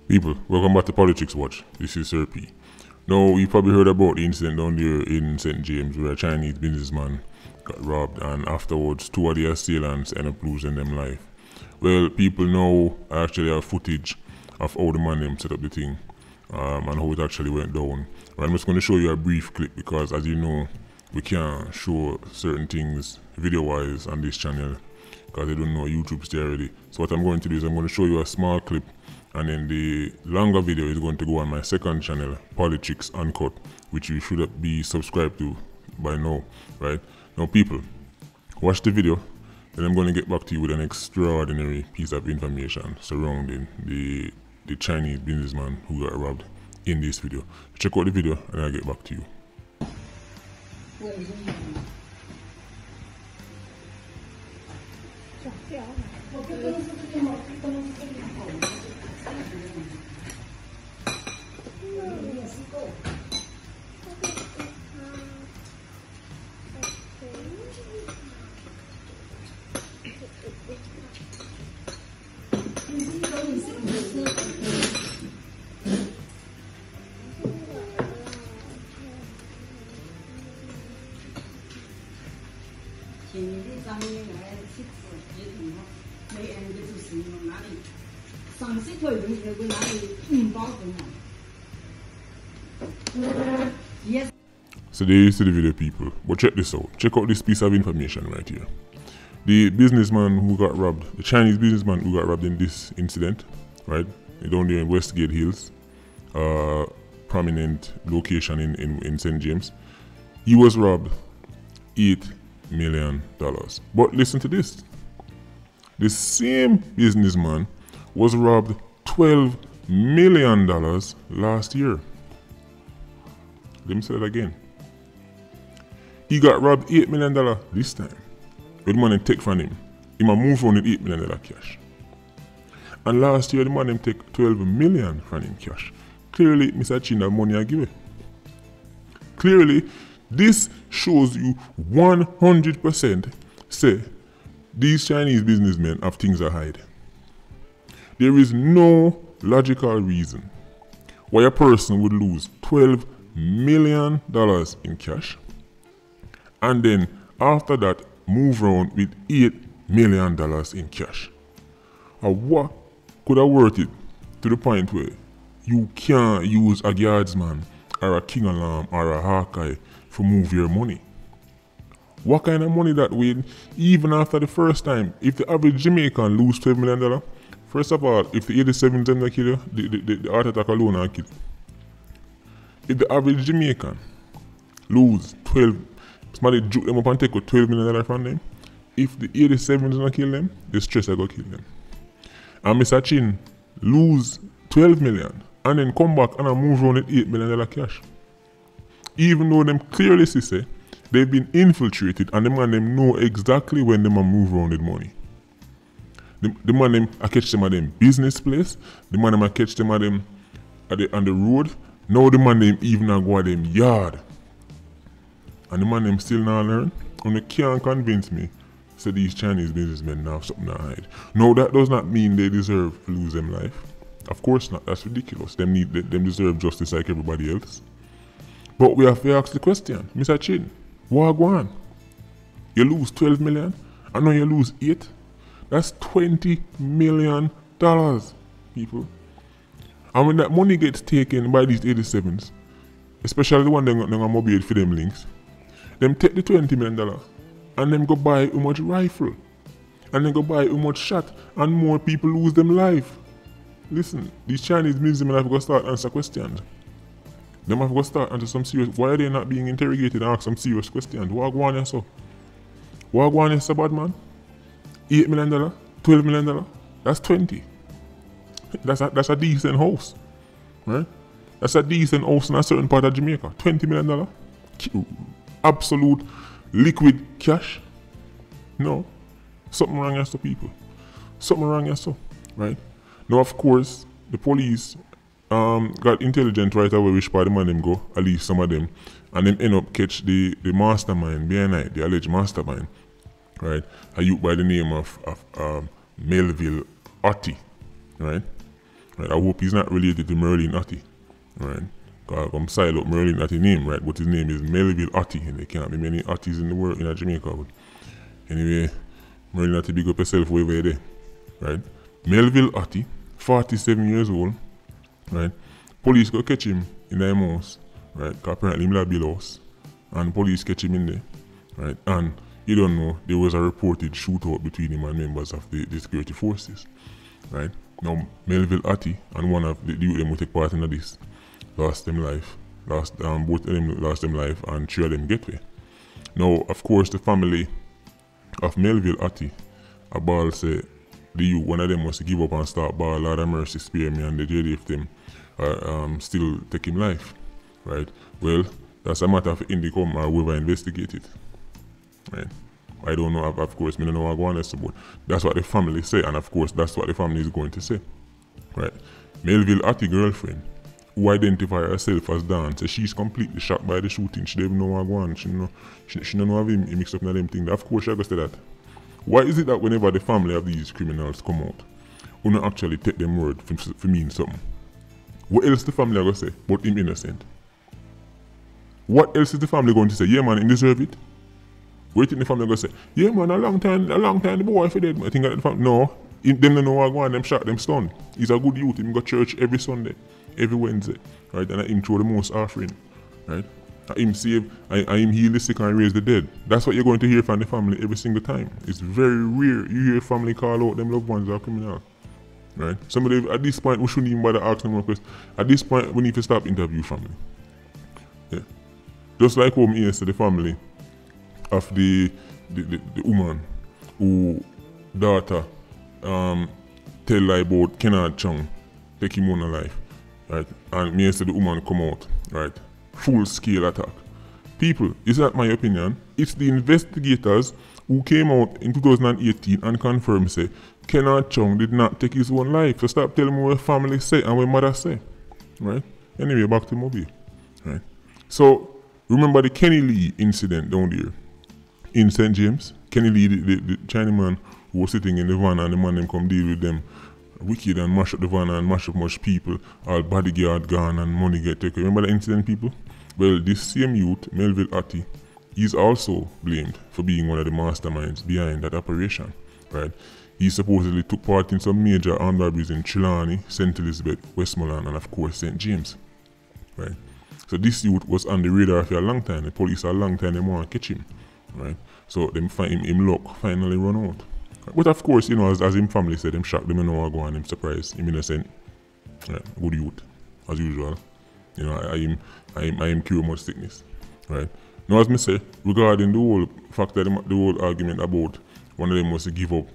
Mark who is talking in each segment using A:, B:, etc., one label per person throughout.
A: People, welcome back to Politics Watch. This is Sir P. Now, you probably heard about the incident down there in St. James where a Chinese businessman got robbed and afterwards two of the assailants ended up losing them life. Well, people now actually have footage of how the man set up the thing and how it actually went down. Right, I'm just going to show you a brief clip because, as you know, we can't show certain things video-wise on this channel because they don't know YouTube stay already. So what I'm going to do is I'm going to show you a small clip, and then the longer video is going to go on my second channel, Politics Uncut, which you should be subscribed to by now, right? Now people, watch the video, then I'm going to get back to you with an extraordinary piece of information surrounding the Chinese businessman who got robbed in this video. Check out the video and I'll get back to you. So there you see the video, people. But check this out. Check out this piece of information right here. The businessman who got robbed, the Chinese businessman who got robbed in this incident, right? Down there in Westgate Hills, prominent location in St. James. He was robbed $8 million. But listen to this. The same businessman was robbed $12 million last year. Let me say that again. He got robbed $8 million this time. With money take from him. He moved on with $8 million cash. And last year the money take $12 million from him cash. Clearly, Mr. Chin, that money I give it. Clearly, this shows you 100% say these Chinese businessmen have things to hide. There is no logical reason why a person would lose $12 million in cash and then after that move around with $8 million in cash. And what could have worth it to the point where you can't use a guardsman or a king alarm or a Hawkeye to move your money? What kind of money that way, even after the first time, if the average Jamaican lose $12 million, first of all, if the 87 them that kill you, the heart attack alone will kill you. If the average Jamaican lose 12, somebody juke them up and take $12 million from them, if the 87 don't kill them, the stress will go kill them. And Mr. Chin lose 12 million and then come back and move around with $8 million cash. Even though them clearly say they've been infiltrated and the man them know exactly when them move around with money. The man them I catch them at them business place, the man them I catch them at them on the road. Now the man them even go at them yard. And the man them still not learn. And they can't convince me so these Chinese businessmen now have something to hide. No, that does not mean they deserve to lose them life. Of course not, that's ridiculous. Them deserve justice like everybody else. But we have to ask the question, Mr. Chin, what go on? You lose 12 million and now you lose 8? That's $20 million, people. And when that money gets taken by these 87s, especially the one that are mobile for them links, them take the $20 million and them go buy how much rifle, and then go buy how much shot, and more people lose them life. Listen, these Chinese businessmen have got to start answer questions. Them have got to start answer some serious. Why are they not being interrogated and ask some serious questions? What go on here so? What go on here so bad, man? $8 million, $12 million, that's 20. That's a decent house, right? That's a decent house in a certain part of Jamaica. $20 million, absolute liquid cash. No, something wrong here so, people. Something wrong here so, right? Now, of course, the police got intelligent right away which part the man them go, at least some of them, and them end up catch the mastermind behind it, the alleged mastermind, right? A youth by the name of Melville Otti, right? Right? I hope he's not related to Merlin Ottey. Right? Come side up Merlin Ottey name, right? But his name is Melville Ottey, and there can't be many Otteys in the world in Jamaica. But anyway, Merlin Ottey, big up yourself over there. Right? Melville Ottey, 47 years old, right? Police go catch him in the house, right? Because apparently he had a house, and police catch him in there, right? And you don't know, there was a reported shootout between him and members of the security forces, right? Now, Melville Ottey and one of the youth them who take part in this lost them life. Both of them lost them life and 3 of them get away. Now, of course, the family of Melville Ottey, a ball say, the youth, one of them was to give up and start ball, Lord of mercy, spare me, and the JDF them still take him life, right? Well, that's a matter of Indicom or whoever investigate it, right? I don't know, of course, I don't know what I'm going to say, but that's what the family say, and of course, that's what the family is going to say, right? Melville Ottey girlfriend, who identified herself as Dan, says she's completely shocked by the shooting. She don't even know what going on. She don't know how him mixed up in them things. Of course, she goes to that. Why is it that whenever the family of these criminals come out, we don't actually take them word for mean something? What else the family are going to say but him innocent? What else is the family going to say? Yeah man, he deserve it. What do you think the family are going to say? Yeah man, a long time the boy for dead. I think that the family, no, them don't know what going on, them shot, them stunned. He's a good youth, he go to church every Sunday, every Wednesday, right? And him throw the most offering, right? Him save, him heal the sick and raise the dead. That's what you're going to hear from the family every single time. It's very rare you hear family call out them loved ones are criminal, right? Somebody at this point we shouldn't even bother asking more questions. At this point we need to stop interview family. Yeah, just like home here to the family of the woman who daughter tell lie about Kennard Chung take him on life, right? And me say the woman come out, right? Full scale attack. People, it's not my opinion, it's the investigators who came out in 2018 and confirmed say Kennard Chung did not take his own life. So stop telling me what family say and what mother say. Right? Anyway, back to Moby. Right? So remember the Kenny Lee incident down there in St. James? Kenny Lee, the Chinese man who was sitting in the van and the man them come deal with them wicked and mash up the van and mash up much people, all bodyguard gone and money get taken. Remember the incident, people? Well, this same youth, Melville Ottey, is also blamed for being one of the masterminds behind that operation, right? He supposedly took part in some major armed robberies in Trelawney, St. Elizabeth, Westmoreland, and of course St. James, right? So this youth was on the radar for a long time. The police a long time they want to catch him, right? So them find him luck finally run out. But of course, you know, as him family said, them shocked, them don't know what go on, them surprised, him innocent, right? Good youth, as usual. You know, I am cure much sickness, right? Now, as me say, regarding the whole fact that the whole argument about one of them was to give up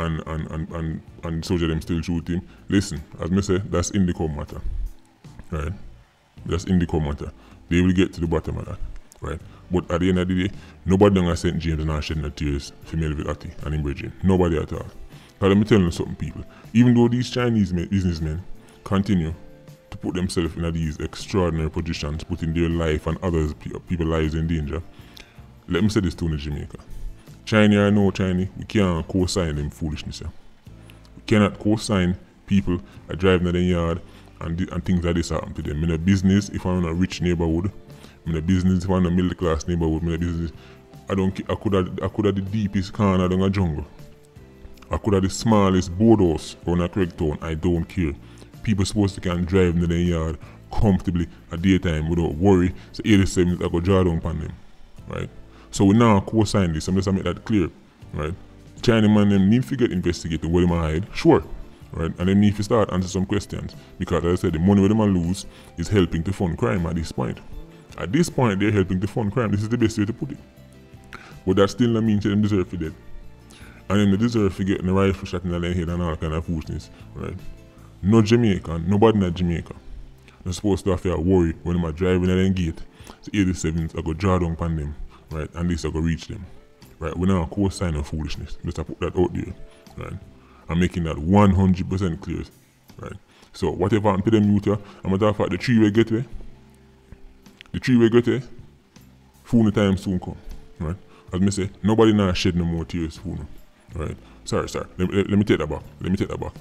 A: and soldier them still shoot him, listen, as me say, that's Indicom matter, right? That's Indicom matter. They will get to the bottom of that, right? But at the end of the day, nobody down at St. James now shedding no tears for Melville Ottey and him brethren. Nobody at all. Because let me tell you something, people. Even though these Chinese businessmen continue to put themselves in these extraordinary positions, putting their life and others people's lives in danger, let me say this to Jamaica. China or no China, we can't co-sign them foolishness. Yeah? We cannot co-sign people that driving in the yard and things like this happen to them. In a business, if I'm in a rich neighborhood, I'm in a business, if I'm in a middle class neighborhood, I'm in a business, I could have the deepest corner down a jungle. I could have the smallest boardhouse on a Craigtown, I don't care. People supposed to can drive in their yard comfortably at daytime without worry. So 87 I go draw down upon them. Right? So we now co-sign this, I'm just make that clear. Right? China man them need to get investigated where they hide, sure. Right? And they need to start answer some questions. Because as I said, the money where they lose is helping to fund crime at this point. At this point they're helping to fund crime. This is the best way to put it. But that still not mean they deserve to dead. And then they deserve to get in the rifle shot in the head and all kind of foolishness. Right? No Jamaican, nobody in Jamaica. They're supposed to have to worry when they're driving at the gate. So 87s, I go draw down upon them, right? And this I go reach them. Right? We're not co-sign of foolishness. Just to put that out there. Right? I'm making that 100% clear. Right? So whatever happened to them youth, I'm gonna talk about the three-way getaway. The three-way getaway, full time soon come. Right? As me say, nobody now shed no more tears for them. Right? Sorry. Let me take that back.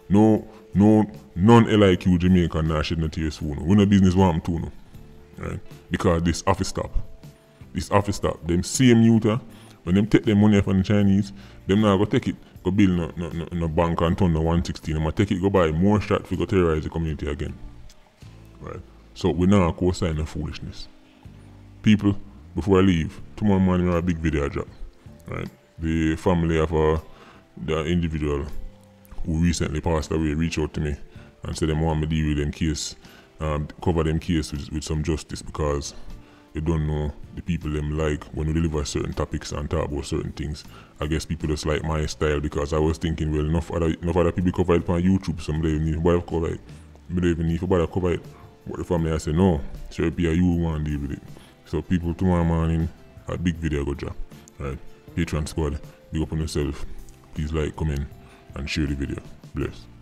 A: None LIQ Jamaican now shed no tears for no. We no business want to no. Right? Because this office stop. This office stop. Them same youth, when them take them money from the Chinese, them now go take it, go build no bank and turn no 116. Them take it, go buy more shot to go terrorize the community again. Right? So we now co-sign the foolishness. People, before I leave, tomorrow morning I have a big video drop. Right? The family of the individual who recently passed away reached out to me and said they want me to deal with them case, cover them case with some justice, because you don't know the people them like when we deliver certain topics and talk about certain things. I guess people just like my style, because I was thinking, well, enough other people cover it on YouTube, some they need to cover it. I don't even need to cover it. But the family I said, no, sure be you want to deal with it. So people, tomorrow morning, a big video go drop. Right? Patreon squad, big up on yourself. Please like, comment, and share the video. Bless.